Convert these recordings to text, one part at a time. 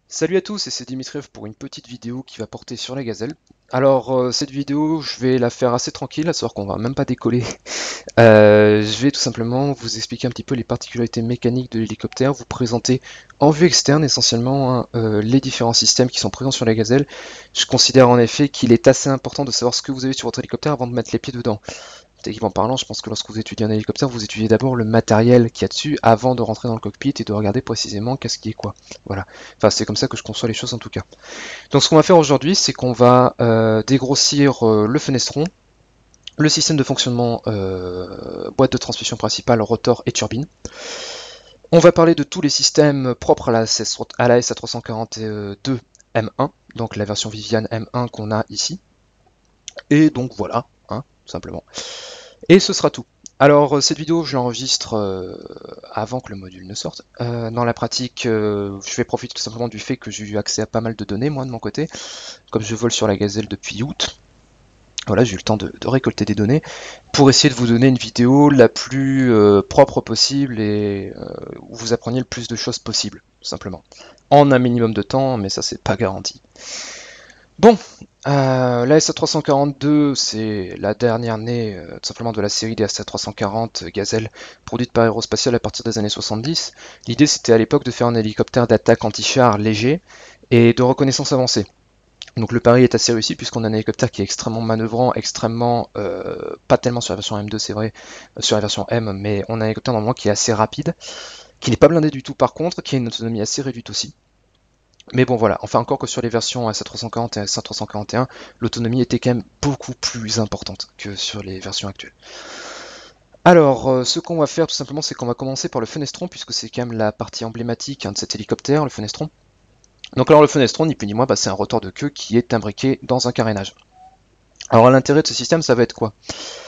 Salut à tous, et c'est Dimitriev pour une petite vidéo qui va porter sur la gazelle. Alors cette vidéo, je vais la faire assez tranquille, à savoir qu'on va même pas décoller. Je vais tout simplement vous expliquer un petit peu les particularités mécaniques de l'hélicoptère, vous présenter en vue externe essentiellement les différents systèmes qui sont présents sur la gazelle. Je considère en effet qu'il est assez important de savoir ce que vous avez sur votre hélicoptère avant de mettre les pieds dedans. Techniquement parlant, je pense que lorsque vous étudiez un hélicoptère, vous étudiez d'abord le matériel qu'il y a dessus avant de rentrer dans le cockpit et de regarder précisément qu'est-ce qui est quoi. Voilà. Enfin, c'est comme ça que je conçois les choses en tout cas. Donc ce qu'on va faire aujourd'hui, c'est qu'on va dégrossir le fenestron, le système de fonctionnement boîte de transmission principale, rotor et turbine. On va parler de tous les systèmes propres à la SA342 M1, donc la version Vivian M1 qu'on a ici. Et donc voilà, hein, tout simplement. Et ce sera tout. Alors cette vidéo je l'enregistre avant que le module ne sorte. Dans la pratique, je vais profiter tout simplement du fait que j'ai eu accès à pas mal de données moi de mon côté, comme je vole sur la gazelle depuis août. Voilà, j'ai eu le temps de récolter des données pour essayer de vous donner une vidéo la plus propre possible et où vous appreniez le plus de choses possible, tout simplement. En un minimum de temps, mais ça c'est pas garanti. Bon, la SA342, c'est la dernière née tout simplement de la série des SA340 Gazelle produite par Aérospatiale à partir des années 70. L'idée c'était à l'époque de faire un hélicoptère d'attaque anti-char léger et de reconnaissance avancée. Donc le pari est assez réussi puisqu'on a un hélicoptère qui est extrêmement manœuvrant, extrêmement, pas tellement sur la version M2 c'est vrai, sur la version M, mais on a un hélicoptère normalement qui est assez rapide, qui n'est pas blindé du tout par contre, qui a une autonomie assez réduite aussi. Mais bon voilà, enfin encore que sur les versions SA340 et SA341, l'autonomie était quand même beaucoup plus importante que sur les versions actuelles. Alors, ce qu'on va faire tout simplement, c'est qu'on va commencer par le fenestron, puisque c'est quand même la partie emblématique de cet hélicoptère, le fenestron. Donc alors le fenestron, ni plus ni moins, c'est un rotor de queue qui est imbriqué dans un carénage. Alors l'intérêt de ce système, ça va être quoi?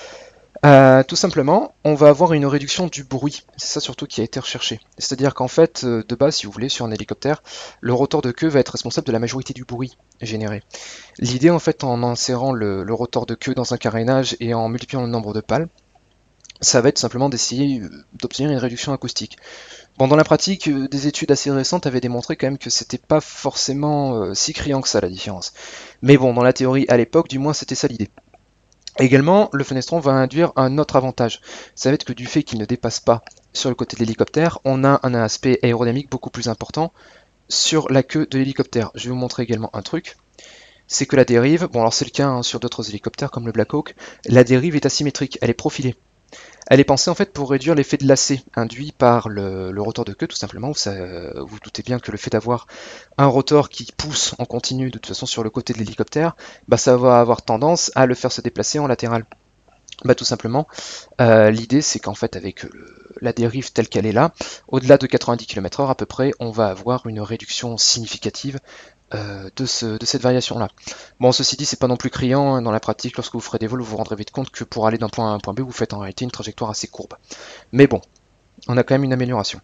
Tout simplement, on va avoir une réduction du bruit. C'est ça surtout qui a été recherché. C'est-à-dire qu'en fait, de base, si vous voulez, sur un hélicoptère, le rotor de queue va être responsable de la majorité du bruit généré. L'idée, en fait, en insérant le rotor de queue dans un carénage et en multipliant le nombre de pales, ça va être simplement d'essayer d'obtenir une réduction acoustique. Bon, dans la pratique, des études assez récentes avaient démontré quand même que c'était pas forcément si criant que ça la différence. Mais bon, dans la théorie à l'époque, du moins, c'était ça l'idée. Également, le fenestron va induire un autre avantage. Ça va être que du fait qu'il ne dépasse pas sur le côté de l'hélicoptère, on a un aspect aérodynamique beaucoup plus important sur la queue de l'hélicoptère. Je vais vous montrer également un truc. C'est que la dérive, bon alors c'est le cas sur d'autres hélicoptères comme le Black Hawk, la dérive est asymétrique, elle est profilée. Elle est pensée en fait pour réduire l'effet de lacet induit par le rotor de queue tout simplement. Vous doutez bien que le fait d'avoir un rotor qui pousse en continu de toute façon sur le côté de l'hélicoptère, ça va avoir tendance à le faire se déplacer en latéral. Tout simplement, l'idée c'est qu'en fait avec la dérive telle qu'elle est là, au-delà de 90 km/h à peu près, on va avoir une réduction significative de cette variation-là. Bon, ceci dit, c'est pas non plus criant dans la pratique. Lorsque vous ferez des vols, vous vous rendrez vite compte que pour aller d'un point A à un point B, vous faites en réalité une trajectoire assez courbe. Mais bon, on a quand même une amélioration.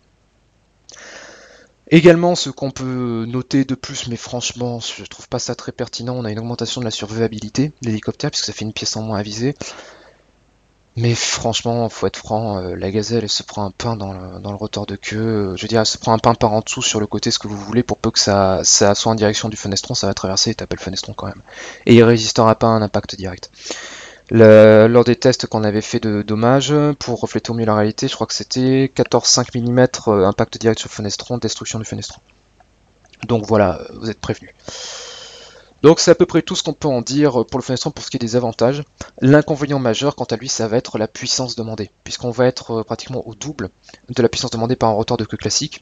Également, ce qu'on peut noter de plus, mais franchement, je trouve pas ça très pertinent, on a une augmentation de la survivabilité de l'hélicoptère, puisque ça fait une pièce en moins à viser. Mais franchement, faut être franc, la gazelle elle se prend un pain dans le rotor de queue. Je veux dire, elle se prend un pain par en dessous sur le côté, ce que vous voulez, pour peu que ça soit en direction du fenestron, ça va traverser et taper le fenestron quand même. Et il résistera pas à un impact direct. Lors des tests qu'on avait fait de dommages, pour refléter au mieux la réalité, je crois que c'était 14,5 mm impact direct sur le fenestron, destruction du fenestron. Donc voilà, vous êtes prévenus. Donc c'est à peu près tout ce qu'on peut en dire pour le fenestron pour ce qui est des avantages. L'inconvénient majeur, quant à lui, ça va être la puissance demandée, puisqu'on va être pratiquement au double de la puissance demandée par un rotor de queue classique.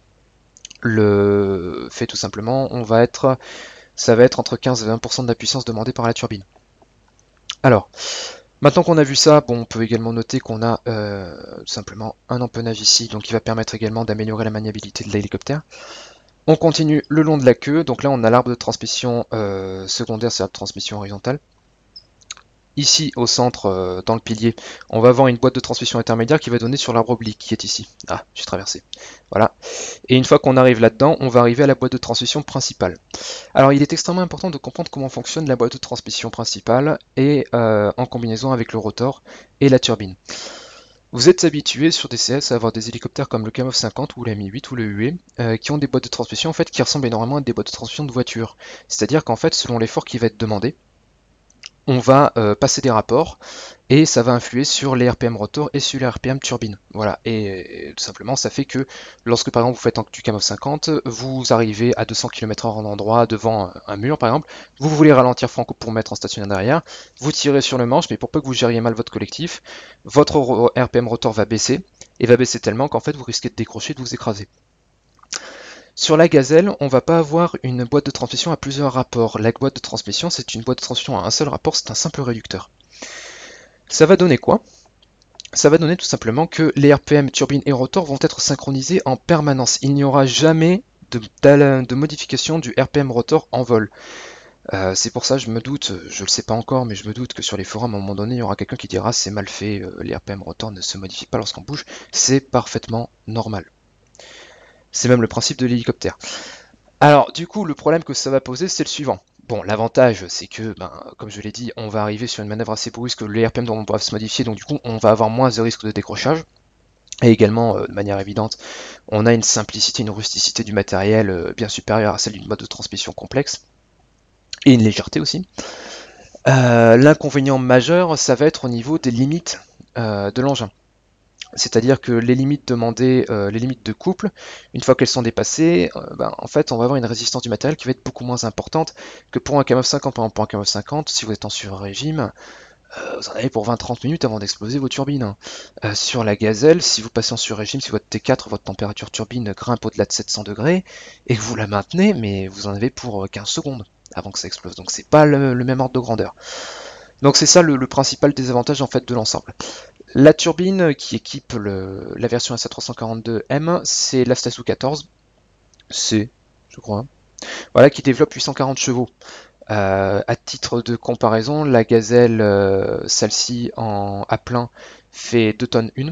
Le fait tout simplement, ça va être entre 15 et 20% de la puissance demandée par la turbine. Alors, maintenant qu'on a vu ça, on peut également noter qu'on a tout simplement un empennage ici, donc qui va permettre également d'améliorer la maniabilité de l'hélicoptère. On continue le long de la queue, donc là on a l'arbre de transmission secondaire, c'est la transmission horizontale. Ici au centre, dans le pilier, on va avoir une boîte de transmission intermédiaire qui va donner sur l'arbre oblique qui est ici. Ah, j'ai traversé. Voilà. Et une fois qu'on arrive là-dedans, on va arriver à la boîte de transmission principale. Alors il est extrêmement important de comprendre comment fonctionne la boîte de transmission principale et en combinaison avec le rotor et la turbine. Vous êtes habitué sur DCS à avoir des hélicoptères comme le Kamov 50 ou la Mi-8 ou le UE qui ont des boîtes de transmission en fait qui ressemblent énormément à des boîtes de transmission de voiture. C'est-à-dire qu'en fait, selon l'effort qui va être demandé, on va passer des rapports et ça va influer sur les RPM rotor et sur les RPM turbine. Voilà, et tout simplement ça fait que lorsque par exemple vous faites du Kamov 50, vous arrivez à 200 km/h en endroit devant un mur par exemple, vous voulez ralentir franco pour mettre en stationnaire derrière, vous tirez sur le manche, mais pour peu que vous gériez mal votre collectif, votre RPM rotor va baisser, et va baisser tellement qu'en fait vous risquez de décrocher, de vous écraser. Sur la Gazelle, on va pas avoir une boîte de transmission à plusieurs rapports. La boîte de transmission, c'est une boîte de transmission à un seul rapport, c'est un simple réducteur. Ça va donner quoi? Ça va donner tout simplement que les RPM, turbine et rotor vont être synchronisés en permanence. Il n'y aura jamais de modification du RPM rotor en vol. C'est pour ça, je me doute, je le sais pas encore, mais je me doute que sur les forums, à un moment donné, il y aura quelqu'un qui dira c'est mal fait, les RPM rotor ne se modifient pas lorsqu'on bouge. C'est parfaitement normal. C'est même le principe de l'hélicoptère. Alors, du coup, le problème que ça va poser, c'est le suivant. Bon, l'avantage, c'est que, comme je l'ai dit, on va arriver sur une manœuvre assez brusque, les RPM doivent se modifier, donc du coup, on va avoir moins de risque de décrochage. Et également, de manière évidente, on a une simplicité, une rusticité du matériel bien supérieure à celle d'une boîte de transmission complexe, et une légèreté aussi. L'inconvénient majeur, ça va être au niveau des limites de l'engin. C'est-à-dire que les limites demandées, les limites de couple, une fois qu'elles sont dépassées, en fait, on va avoir une résistance du matériel qui va être beaucoup moins importante que pour un Kamov 50. Par exemple, pour un Kamov 50, si vous êtes en sur-régime, vous en avez pour 20-30 minutes avant d'exploser vos turbines. Sur la Gazelle, si vous passez en sur-régime, si votre T4, votre température turbine grimpe au-delà de 700 degrés, et que vous la maintenez, mais vous en avez pour 15 secondes avant que ça explose. Donc c'est pas le même ordre de grandeur. Donc c'est ça le principal désavantage en fait de l'ensemble. La turbine qui équipe la version SA342M, c'est la Stasu 14, C, je crois. Voilà, qui développe 840 chevaux. À titre de comparaison, la Gazelle, celle-ci à plein, fait 2 tonnes 1.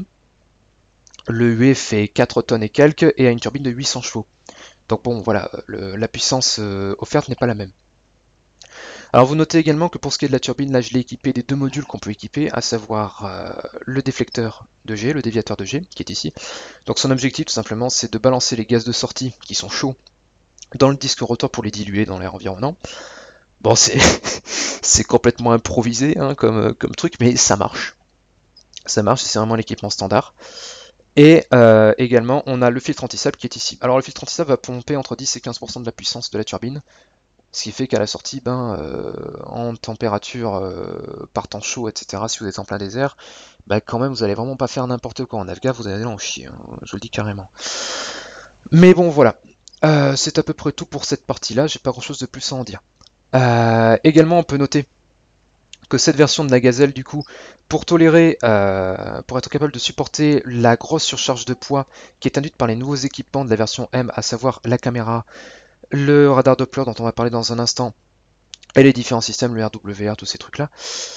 Le UE fait 4 tonnes et quelques et a une turbine de 800 chevaux. Donc bon, voilà, la puissance offerte n'est pas la même. Alors vous notez également que pour ce qui est de la turbine, là je l'ai équipé des deux modules qu'on peut équiper, à savoir le déflecteur de G, le déviateur de G, qui est ici. Donc son objectif tout simplement c'est de balancer les gaz de sortie qui sont chauds dans le disque rotor pour les diluer dans l'air environnant. Bon c'est complètement improvisé hein, comme truc, mais ça marche. Ça marche, c'est vraiment l'équipement standard. Et également on a le filtre anti-sable qui est ici. Alors le filtre anti-sable va pomper entre 10 et 15% de la puissance de la turbine. Ce qui fait qu'à la sortie, en température, par temps chaud, etc., si vous êtes en plein désert, quand même, vous allez vraiment pas faire n'importe quoi. En Afghan, vous allez en chier, hein, je vous le dis carrément. Mais bon, voilà. C'est à peu près tout pour cette partie-là, j'ai pas grand-chose de plus à en dire. Également, on peut noter que cette version de la Gazelle, du coup, pour tolérer, pour être capable de supporter la grosse surcharge de poids qui est induite par les nouveaux équipements de la version M, à savoir la caméra, le radar Doppler dont on va parler dans un instant, et les différents systèmes, le RWR, tous ces trucs-là,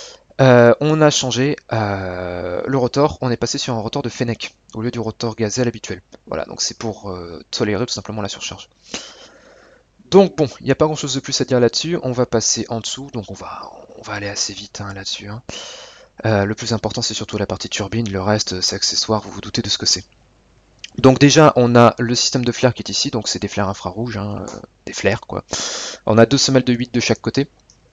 on a changé le rotor, on est passé sur un rotor de Fennec, au lieu du rotor Gazelle habituel. Voilà, donc c'est pour tolérer tout simplement la surcharge. Donc bon, il n'y a pas grand-chose de plus à dire là-dessus, on va passer en dessous, donc on va aller assez vite hein, là-dessus. Hein. Le plus important c'est surtout la partie turbine, le reste c'est accessoire, vous vous doutez de ce que c'est. Donc déjà, on a le système de flares qui est ici, donc c'est des flares infrarouges, hein, des flares quoi. On a deux semelles de 8 de chaque côté,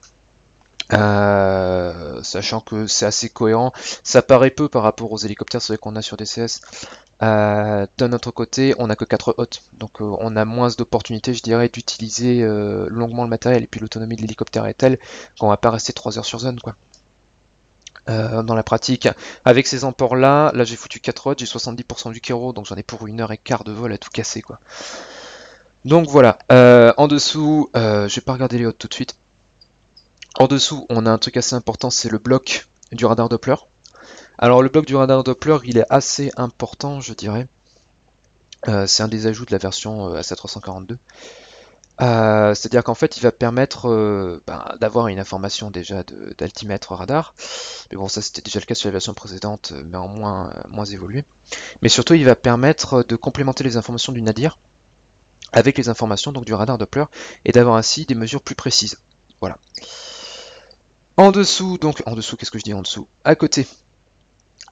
sachant que c'est assez cohérent. Ça paraît peu par rapport aux hélicoptères qu'on a sur DCS. D'un autre côté, on n'a que 4 hottes, donc on a moins d'opportunités, je dirais, d'utiliser longuement le matériel, et puis l'autonomie de l'hélicoptère est telle qu'on va pas rester 3 heures sur zone quoi. Dans la pratique, avec ces emports là j'ai foutu 4 hottes, j'ai 70% du kéro, donc j'en ai pour 1h15 de vol à tout casser quoi. Donc voilà, en dessous, je vais pas regarder les hottes tout de suite. En dessous, on a un truc assez important, c'est le bloc du radar Doppler. Alors le bloc du radar Doppler, il est assez important, je dirais. C'est un des ajouts de la version SA342. C'est-à-dire qu'en fait il va permettre d'avoir une information déjà d'altimètre radar, mais bon ça c'était déjà le cas sur la version précédente mais en moins évolué, mais surtout il va permettre de complémenter les informations du nadir avec les informations donc du radar Doppler et d'avoir ainsi des mesures plus précises. Voilà. En dessous, qu'est-ce que je dis en dessous? À côté,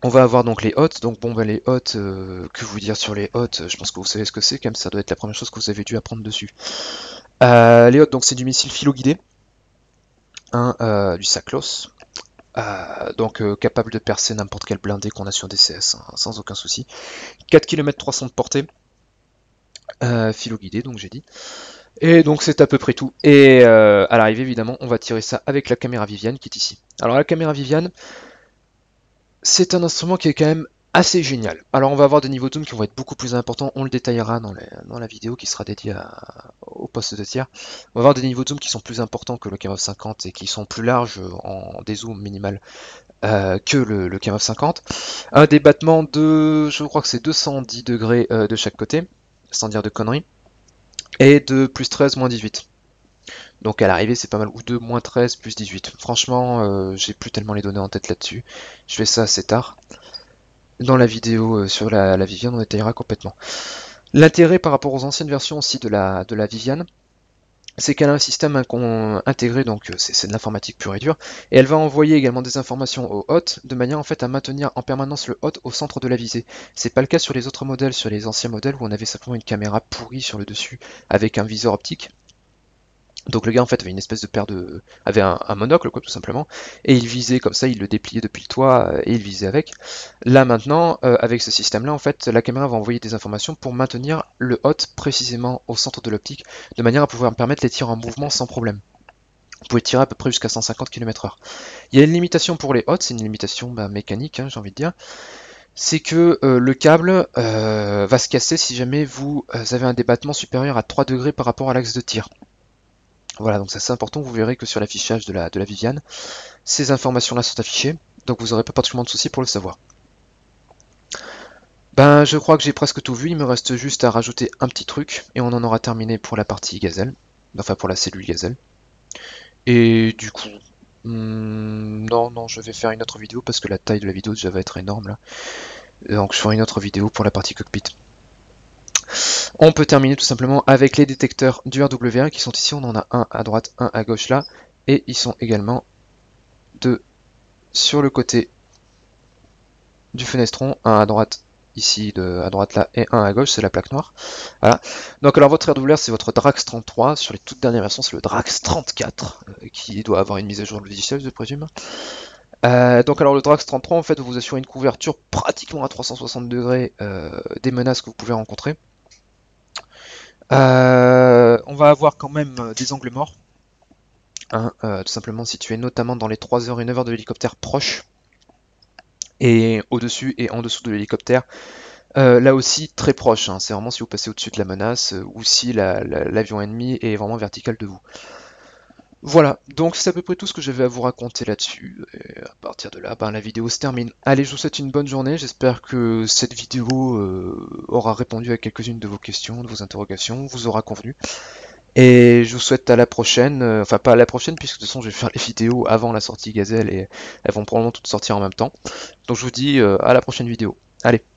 On va avoir donc les hottes, donc bon ben les hottes, que vous dire sur les hottes, je pense que vous savez ce que c'est, quand même ça doit être la première chose que vous avez dû apprendre dessus. Les hottes, donc c'est du missile philo-guidé, hein, du SACLOS, donc capable de percer n'importe quel blindé qu'on a sur DCS, hein, sans aucun souci. 4 km 300 de portée, philo-guidé donc j'ai dit. Et donc c'est à peu près tout. Et à l'arrivée évidemment on va tirer ça avec la caméra Viviane qui est ici. Alors la caméra Viviane, c'est un instrument qui est quand même assez génial. Alors on va avoir des niveaux de zoom qui vont être beaucoup plus importants, on le détaillera dans la vidéo qui sera dédiée au poste de tir. On va avoir des niveaux de zoom qui sont plus importants que le Cam 50 et qui sont plus larges en dézoom minimal que le Cam 50. Un débattement de, je crois que c'est 210 degrés de chaque côté, sans dire de conneries, et de plus 13, moins 18. Donc à l'arrivée c'est pas mal, ou de moins 13 plus 18. Franchement, j'ai plus tellement les données en tête là-dessus. Je fais ça assez tard. Dans la vidéo sur la Viviane, on détaillera complètement. L'intérêt par rapport aux anciennes versions aussi de la Viviane, c'est qu'elle a un système intégré, donc c'est de l'informatique pure et dure, et elle va envoyer également des informations au hôte, de manière en fait à maintenir en permanence le hôte au centre de la visée. C'est pas le cas sur les autres modèles, sur les anciens modèles où on avait simplement une caméra pourrie sur le dessus avec un viseur optique. Donc le gars en fait avait une espèce de avait un monocle quoi tout simplement, et il visait comme ça, il le dépliait depuis le toit et il visait avec. Là maintenant, avec ce système là en fait, la caméra va envoyer des informations pour maintenir le hôte précisément au centre de l'optique, de manière à pouvoir permettre les tirs en mouvement sans problème. Vous pouvez tirer à peu près jusqu'à 150 km/h. Il y a une limitation pour les hôtes, c'est une limitation mécanique, hein, j'ai envie de dire. C'est que le câble va se casser si jamais vous avez un débattement supérieur à 3 degrés par rapport à l'axe de tir. Voilà, donc ça c'est important, vous verrez que sur l'affichage de la Viviane, ces informations-là sont affichées, donc vous n'aurez pas particulièrement de soucis pour le savoir. Ben, je crois que j'ai presque tout vu, il me reste juste à rajouter un petit truc, et on en aura terminé pour la partie gazelle, enfin pour la cellule gazelle. Et du coup, non, je vais faire une autre vidéo, parce que la taille de la vidéo déjà va être énorme là. Donc je ferai une autre vidéo pour la partie cockpit. On peut terminer tout simplement avec les détecteurs du RWA qui sont ici, on en a un à droite, un à gauche là, et ils sont également deux sur le côté du fenestron, un à droite ici, à droite là, et un à gauche, c'est la plaque noire. Voilà. Donc alors votre RWA c'est votre Drax 33, sur les toutes dernières versions c'est le Drax 34, qui doit avoir une mise à jour de logiciel je présume. Donc alors le Drax 33 en fait vous assurez une couverture pratiquement à 360 degrés des menaces que vous pouvez rencontrer. On va avoir quand même des angles morts, hein, tout simplement situés notamment dans les 3h et 9h de l'hélicoptère proche, et au-dessus et en dessous de l'hélicoptère, là aussi très proche, hein, c'est vraiment si vous passez au-dessus de la menace, ou si l'avion ennemi est vraiment vertical de vous. Voilà, donc c'est à peu près tout ce que j'avais à vous raconter là-dessus, et à partir de là, la vidéo se termine. Allez, je vous souhaite une bonne journée, j'espère que cette vidéo aura répondu à quelques-unes de vos questions, de vos interrogations, vous aura convenu. Et je vous souhaite à la prochaine, enfin pas à la prochaine, puisque de toute façon je vais faire les vidéos avant la sortie Gazelle, et elles vont probablement toutes sortir en même temps. Donc je vous dis à la prochaine vidéo. Allez.